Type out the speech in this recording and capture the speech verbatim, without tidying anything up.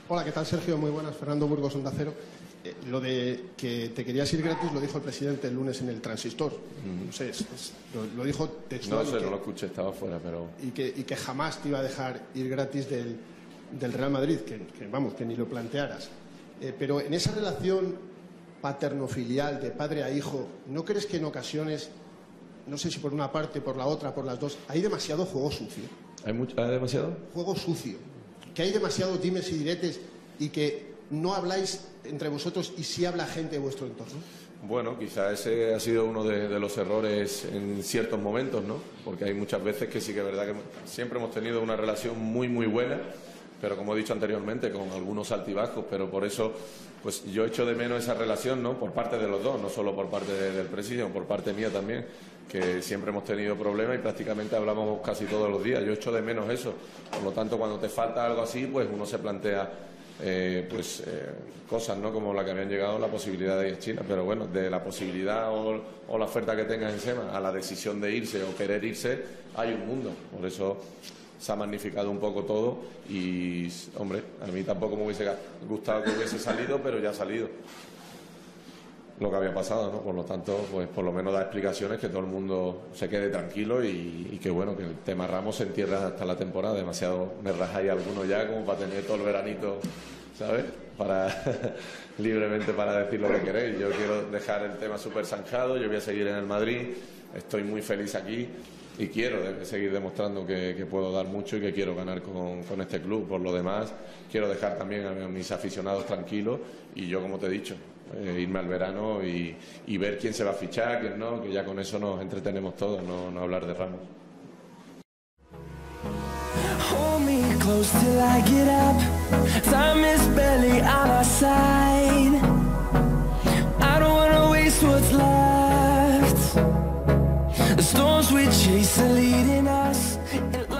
Hola, ¿qué tal, Sergio? Muy buenas. Fernando Burgos, Onda Cero. Eh, lo de que te querías ir gratis lo dijo el presidente el lunes en el Transistor. Mm. No sé, es, es, lo, lo dijo textual. No sé, que, no lo escuché, estaba fuera, pero... Y que, y que jamás te iba a dejar ir gratis del, del Real Madrid, que, que vamos, que ni lo plantearas. Eh, pero en esa relación paterno-filial de padre a hijo, ¿no crees que en ocasiones, no sé si por una parte, por la otra, por las dos, hay demasiado juego sucio? ¿Hay, mucho, ¿hay demasiado? Juego sucio. Que hay demasiados dimes y diretes y que no habláis entre vosotros y sí habla gente de vuestro entorno. Bueno, quizá ese ha sido uno de, de los errores en ciertos momentos, ¿no? Porque hay muchas veces que sí que es verdad que siempre hemos tenido una relación muy, muy buena, pero como he dicho anteriormente, con algunos altibajos, pero por eso pues yo echo de menos esa relación, ¿no? Por parte de los dos, no solo por parte de, del presidio, por parte mía también, que siempre hemos tenido problemas y prácticamente hablamos casi todos los días. Yo echo de menos eso. Por lo tanto, cuando te falta algo así, pues uno se plantea eh, pues eh, cosas, ¿no? Como la que habían llegado, la posibilidad de ir a China. Pero bueno, de la posibilidad o, o la oferta que tengas en SEMA a la decisión de irse o querer irse, hay un mundo. Por eso se ha magnificado un poco todo y, hombre, a mí tampoco me hubiese gustado que hubiese salido, pero ya ha salido lo que había pasado, ¿no? Por lo tanto, pues por lo menos da explicaciones, que todo el mundo se quede tranquilo y, y que bueno, que el tema Ramos se entierra hasta la temporada. Demasiado me rajáis algunos ya como para tener todo el veranito, ¿sabes? Para libremente para decir lo que queréis. Yo quiero dejar el tema súper zanjado, yo voy a seguir en el Madrid, estoy muy feliz aquí y quiero de, seguir demostrando que, que puedo dar mucho y que quiero ganar con, con este club. Por lo demás, quiero dejar también a, a mis aficionados tranquilos y yo, como te he dicho, eh, irme al verano y, y ver quién se va a fichar, quién no, que ya con eso nos entretenemos todos, no, no hablar de Ramos. Hold me close till I get up. Time is barely on our side. I don't wanna waste what's left. The storms we chase are leading us.